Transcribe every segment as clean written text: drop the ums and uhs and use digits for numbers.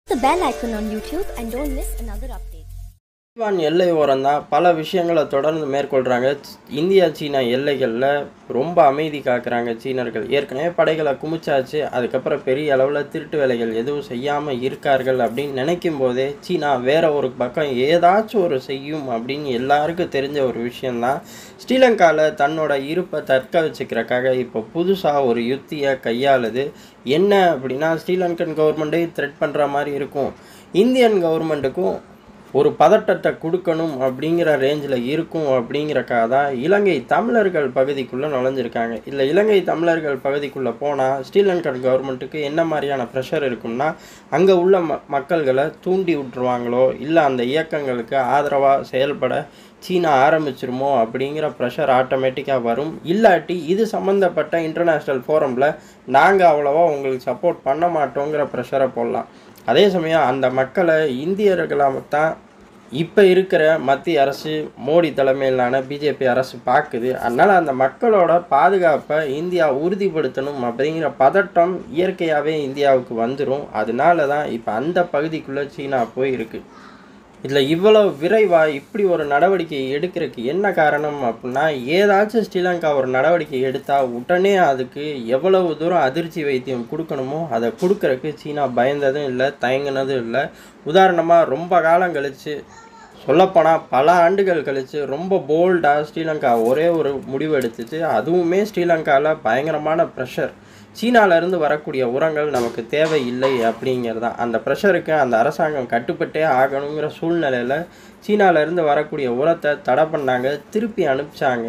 the bell icon on YouTube and don't miss another update. ஈவான் எல்லை ஓரம் தான் பல விஷயங்களை தொடர்ந்து மேற்கொள்கிறாங்க. இந்தியா சீனா எல்லைகளில் ரொம்ப அமைதி காக்குறாங்க சீனர்கள். ஏற்கனவே படைகளை குமிச்சாச்சு, அதுக்கப்புறம் பெரிய அளவில் திருட்டு வேலைகள் எதுவும் செய்யாமல் இருக்கார்கள் அப்படின்னு நினைக்கும் போதே சீனா வேற ஒரு பக்கம் ஏதாச்சும் ஒரு செய்யும் அப்படின்னு எல்லாருக்கும் தெரிஞ்ச ஒரு விஷயந்தான். ஸ்ரீலங்காவில் தன்னோட இருப்பை தற்க வச்சுக்கிறக்காக இப்போ புதுசாக ஒரு யுத்தியை கையாளுது. என்ன அப்படின்னா, ஸ்ரீலங்கன் கவர்மெண்ட்டை த்ரெட் பண்ணுற மாதிரி இருக்கும், இந்தியன் கவர்மெண்ட்டுக்கும் ஒரு பதட்டத்தை கொடுக்கணும் அப்படிங்கிற ரேஞ்சில் இருக்கும் அப்படிங்கிறக்காக தான் இலங்கை தமிழர்கள் பகுதிக்குள்ளே நுழைஞ்சிருக்காங்க. இல்லை, இலங்கை தமிழர்கள் பகுதிக்குள்ளே போனால் ஸ்ரீலங்கன் கவர்மெண்ட்டுக்கு என்ன மாதிரியான ப்ரெஷர் இருக்கும்னா, அங்கே உள்ள மக்கள்களை தூண்டி விட்டுருவாங்களோ, இல்லை அந்த இயக்கங்களுக்கு ஆதரவாக செயல்பட சீனா ஆரம்பிச்சிருமோ அப்படிங்கிற ப்ரெஷர் ஆட்டோமேட்டிக்காக வரும். இல்லாட்டி இது சம்மந்தப்பட்ட இன்டர்நேஷ்னல் ஃபோரமில் நாங்கள் அவ்வளோவா உங்களுக்கு சப்போர்ட் பண்ண மாட்டோங்கிற ப்ரெஷரை போடலாம். அதே சமயம் அந்த மக்களை இந்தியர்களாக தான் இப்போ இருக்கிற மத்திய அரசு, மோடி தலைமையிலான பிஜேபி அரசு பார்க்குது. அதனால் அந்த மக்களோட பாதுகாப்பை இந்தியா உறுதிப்படுத்தணும் அப்படிங்கிற பதட்டம் இயற்கையாகவே இந்தியாவுக்கு வந்துடும். அதனால தான் இப்போ அந்த பகுதிக்குள்ளே சீனா போயிருக்கு. இதில் இவ்வளோ விரைவாக இப்படி ஒரு நடவடிக்கை எடுக்கிறதுக்கு என்ன காரணம் அப்படின்னா, ஏதாச்சும் ஸ்ரீலங்கா ஒரு நடவடிக்கை எடுத்தால் உடனே அதுக்கு எவ்வளவு தூரம் அதிர்ச்சி வைத்தியம் கொடுக்கணுமோ அதை கொடுக்கறதுக்கு சீனா பயந்ததும் இல்லை, தயங்கினதும் இல்லை. உதாரணமாக ரொம்ப காலம் கழித்து, சொல்லப்போனால் பல ஆண்டுகள் கழித்து ரொம்ப போல்டாக ஸ்ரீலங்கா ஒரே ஒரு முடிவு எடுத்துச்சு. அதுவுமே ஸ்ரீலங்காவில் பயங்கரமான ப்ரெஷர். சீனாவிலேருந்து வரக்கூடிய உரங்கள் நமக்கு தேவையில்லை அப்படிங்கிறது தான். அந்த ப்ரெஷருக்கு அந்த அரசாங்கம் கட்டுப்பட்டே ஆகணுங்கிற சூழ்நிலையில் சீனாவிலேருந்து வரக்கூடிய உரத்தை தடை பண்ணாங்க, திருப்பி அனுப்பிச்சாங்க.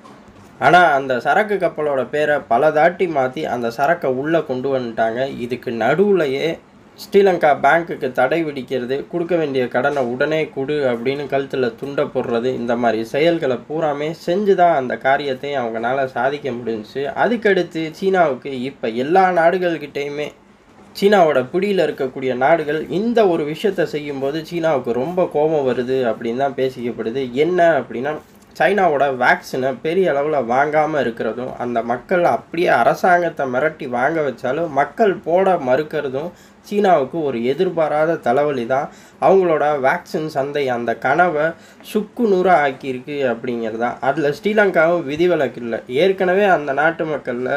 ஆனால் அந்த சரக்கு கப்பலோட பேரை பல தாட்டி மாற்றி அந்த சரக்கை உள்ளே கொண்டு வந்துட்டாங்க. இதுக்கு நடுவுலையே ஸ்ரீலங்கா பேங்க்குக்கு தடை விதிக்கிறது, கொடுக்க வேண்டிய கடனை உடனே கொடு அப்படின்னு கழுத்தில் துண்டை போடுறது, இந்த மாதிரி செயல்களை பூராமே செஞ்சு தான் அந்த காரியத்தையும் அவங்களால சாதிக்க முடிஞ்சிச்சு. அதுக்கடுத்து சீனாவுக்கு இப்போ எல்லா நாடுகள்கிட்டையுமே, சீனாவோட பிடியில் இருக்கக்கூடிய நாடுகள் இந்த ஒரு விஷயத்தை செய்யும்போது சீனாவுக்கு ரொம்ப கோபம் வருது அப்படின்னு தான் பேசிக்கப்படுது. என்ன அப்படின்னா, சைனாவோட வேக்சினை பெரிய அளவில் வாங்காமல் இருக்கிறதும், அந்த மக்கள் அப்படியே அரசாங்கத்தை மிரட்டி வாங்க வச்சாலும் மக்கள் போட மறுக்கிறதும் சீனாவுக்கு ஒரு எதிர்பாராத தலைவலி தான். அவங்களோட வேக்சின் சந்தை அந்த கனவை சுக்கு நூறாக ஆக்கியிருக்கு அப்படிங்கிறது தான். அதில் ஸ்ரீலங்காவும் விதிவிலக்கு இல்லை. ஏற்கனவே அந்த நாட்டு மக்களில்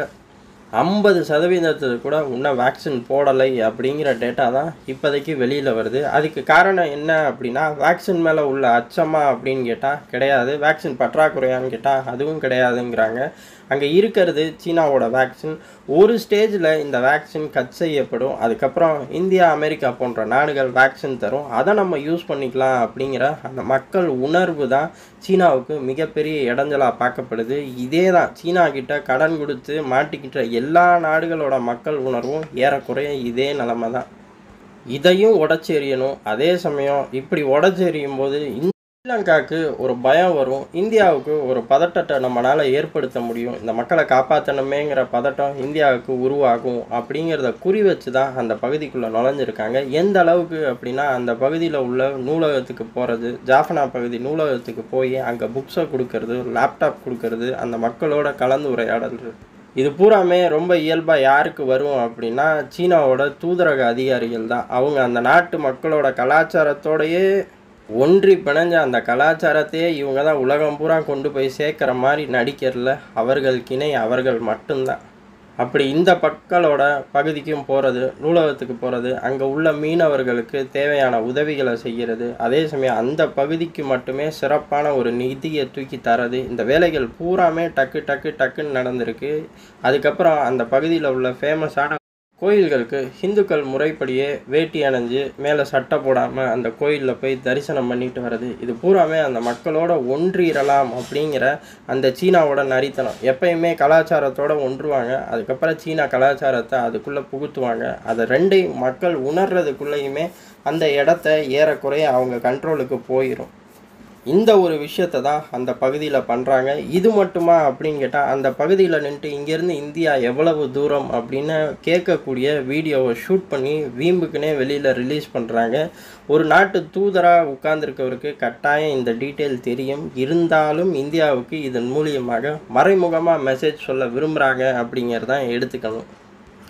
50% கூட இன்னும் வேக்சின் போடலை அப்படிங்கிற டேட்டா தான் இப்போதைக்கு வெளியில் வருது. அதுக்கு காரணம் என்ன அப்படின்னா, வேக்சின் மேலே உள்ள அச்சமா அப்படின்னு கேட்டால் கிடையாது, வேக்சின் பற்றாக்குறையான்னு கேட்டால் அதுவும் கிடையாதுங்கிறாங்க. அங்கே இருக்கிறது சீனாவோட வேக்சின். ஒரு ஸ்டேஜில் இந்த வேக்சின் கட் செய்யப்படும், அதுக்கப்புறம் இந்தியா, அமெரிக்கா போன்ற நாடுகள் வேக்சின் தரும், அதை நம்ம யூஸ் பண்ணிக்கலாம் அப்படிங்கிற அந்த மக்கள் உணர்வு தான் சீனாவுக்கு மிகப்பெரிய இடைஞ்சலாக பார்க்கப்படுது. இதே தான் சீனா கிட்ட கடன் கொடுத்து மாட்டிக்கிட்ட எல்லா நாடுகளோட மக்கள் உணர்வும் ஏறக்குறைய இதே நிலைமை தான். இதையும் உடச்செறியணும். அதே சமயம் இப்படி உடச்செறியும் போது ஸ்ரீலங்காவுக்கு ஒரு பயம் வரும், இந்தியாவுக்கு ஒரு பதட்டத்தை நம்மளால் ஏற்படுத்த முடியும், இந்த மக்களை காப்பாற்றணுமேங்கிற பதட்டம் இந்தியாவுக்கு உருவாகும் அப்படிங்கிறத குறி வச்சு தான் அந்த பகுதிக்குள்ளே நுழைஞ்சிருக்காங்க. எந்த அளவுக்கு அப்படின்னா, அந்த பகுதியில் உள்ள நூலகத்துக்கு போகிறது, ஜாஃபனா பகுதி நூலகத்துக்கு போய் அங்கே புக்ஸை கொடுக்கறது, லேப்டாப் கொடுக்கறது, அந்த மக்களோட கலந்து உரையாடல், இது பூராமே ரொம்ப இயல்பாக யாருக்கு வரும் அப்படின்னா, சீனாவோட தூதரக அதிகாரிகள் தான். அவங்க அந்த நாட்டு மக்களோட கலாச்சாரத்தோடையே ஒன்றி பிணைஞ்ச அந்த கலாச்சாரத்தையே இவங்க தான் உலகம் பூரா கொண்டு போய் சேர்க்குற மாதிரி நடிக்கிறதுல அவர்களுக்கிணை அவர்கள் மட்டும்தான். அப்படி இந்த மக்களோட பகுதிக்கும் போகிறது, நூலகத்துக்கு போகிறது, அங்கே உள்ள மீனவர்களுக்கு தேவையான உதவிகளை செய்கிறது, அதே சமயம் அந்த பகுதிக்கு மட்டுமே சிறப்பான ஒரு நிதியை தூக்கி தரது, இந்த வேலைகள் பூராமே டக்குன்னு நடந்திருக்கு. அதுக்கப்புறம் அந்த பகுதியில் உள்ள ஃபேமஸான கோயில்களுக்கு ஹிந்துக்கள் முறைப்படியே வேட்டி அணிஞ்சு மேலே சட்டை போடாமல் அந்த கோயிலில் போய் தரிசனம் பண்ணிட்டு வர்றது, இது பூராமே அந்த மக்களோட ஒன்றிரலாம் அப்படிங்கிற அந்த சீனாவோட நரித்தனம். எப்பயுமே கலாச்சாரத்தோடு ஒன்றுவாங்க, அதுக்கப்புறம் சீனா கலாச்சாரத்தை அதுக்குள்ளே புகுத்துவாங்க. அதை ரெண்டையும் மக்கள் உணர்றதுக்குள்ளேயுமே அந்த இடத்த ஏறக்குறைய அவங்க கண்ட்ரோலுக்கு போயிடும். இந்த ஒரு விஷயத்தை தான் அந்த பகுதியில் பண்ணுறாங்க. இது மட்டுமா அப்படின்னு கேட்டால், அந்த பகுதியில் நின்று இங்கேருந்து இந்தியா எவ்வளவு தூரம் அப்படின்னு கேட்கக்கூடிய வீடியோவை ஷூட் பண்ணி வீம்புக்குன்னே வெளியில் ரிலீஸ் பண்ணுறாங்க. ஒரு நாட்டு தூதராக உட்கார்ந்துருக்கவருக்கு கட்டாயம் இந்த டீட்டெயில் தெரியும். இருந்தாலும் இந்தியாவுக்கு இதன் மூலியமாக மறைமுகமாக மெசேஜ் சொல்ல விரும்புகிறாங்க அப்படிங்கிறதான் எடுத்துக்கணும்.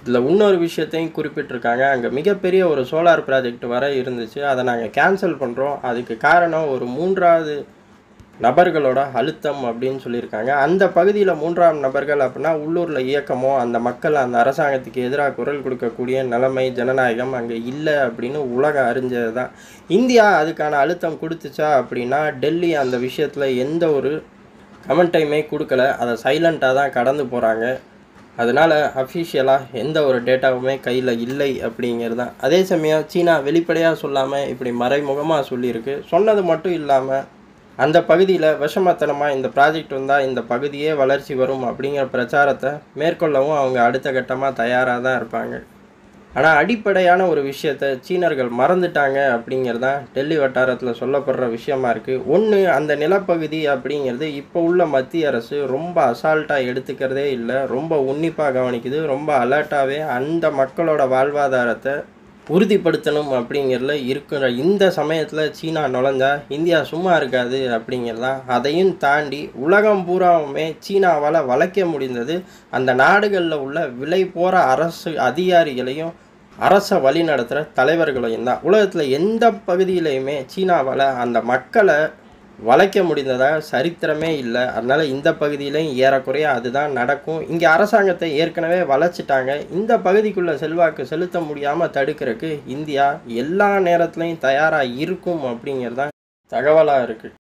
இதில் இன்னொரு விஷயத்தையும் குறிப்பிட்டிருக்காங்க. அங்கே மிகப்பெரிய ஒரு சோலார் ப்ராஜெக்ட் வர இருந்துச்சு, அதை நாங்கள் கேன்சல் பண்ணுறோம். அதுக்கு காரணம் ஒரு 3வது நபர்களோட அழுத்தம் அப்படின்னு சொல்லியிருக்காங்க. அந்த பகுதியில் 3ஆம் நபர்கள் அப்படின்னா உள்ளூரில் இயக்கமோ அந்த மக்கள் அந்த அரசாங்கத்துக்கு எதிராக குரல் கொடுக்கக்கூடிய நிலைமை ஜனநாயகம் அங்கே இல்லை அப்படின்னு உலகம் அறிஞ்சது தான். இந்தியா அதுக்கான அழுத்தம் கொடுத்துச்சா அப்படின்னா டெல்லி அந்த விஷயத்தில் எந்த ஒரு கமெண்ட்டையுமே கொடுக்கல. அதை சைலண்ட்டாக தான் கடந்து போகிறாங்க. அதனால் அஃபிஷியலாக எந்த ஒரு டேட்டாவுமே கையில் இல்லை அப்படிங்கிறது தான். அதே சமயம் சீனா வெளிப்படையாக சொல்லாமல் இப்படி மறைமுகமாக சொல்லியிருக்கு. சொன்னது மட்டும் இல்லாமல் அந்த பகுதியில் விஷமத்தனமாக இந்த ப்ராஜெக்ட் வந்தால் இந்த பகுதியே வளர்ச்சி வரும் அப்படிங்கிற பிரச்சாரத்தை மேற்கொள்ளவும் அவங்க அடுத்த கட்டமாக தயாராக தான் இருப்பாங்க. ஆனால் அடிப்படையான ஒரு விஷயத்தை சீனர்கள் மறந்துட்டாங்க அப்படிங்கிறது தான் டெல்லி வட்டாரத்தில் சொல்லப்படுற விஷயமா இருக்குது. ஒன்று, அந்த நிலப்பகுதி அப்படிங்கிறது இப்போ உள்ள மத்திய அரசு ரொம்ப அசால்ட்டாக எடுத்துக்கிறதே இல்லை, ரொம்ப உன்னிப்பாக கவனிக்குது, ரொம்ப அலர்ட்டாகவே அந்த மக்களோட வாழ்வாதாரத்தை உறுதிப்படுத்தணும் அப்படிங்கிறதுல இருக்கிற இந்த சமயத்தில் சீனா நுழைஞ்சா இந்தியா சும்மா இருக்காது அப்படிங்கிறதான். அதையும் தாண்டி உலகம் பூராவுமே சீனாவால் வளைக்க முடிந்தது அந்த நாடுகளில் உள்ள விலை போகிற அரசு அதிகாரிகளையும் அரசை வழி நடத்துகிற தலைவர்களையும் தான். உலகத்தில் எந்த பகுதியிலையுமே சீனாவால் அந்த மக்களை வளைக்க முடிந்ததாக சரித்திரமே இல்லை. அதனால் இந்த பகுதியிலையும் ஏறக்குறைய அதுதான் நடக்கும். இங்கே அரசாங்கத்தை ஏற்கனவே வளைச்சிட்டாங்க. இந்த பகுதிக்குள்ளே செல்வாக்கு செலுத்த முடியாமல் தடுக்கிறதுக்கு இந்தியா எல்லா நேரத்துலையும் தயாராக இருக்கும் அப்படிங்கிறது தான் தகவலாக இருக்குது.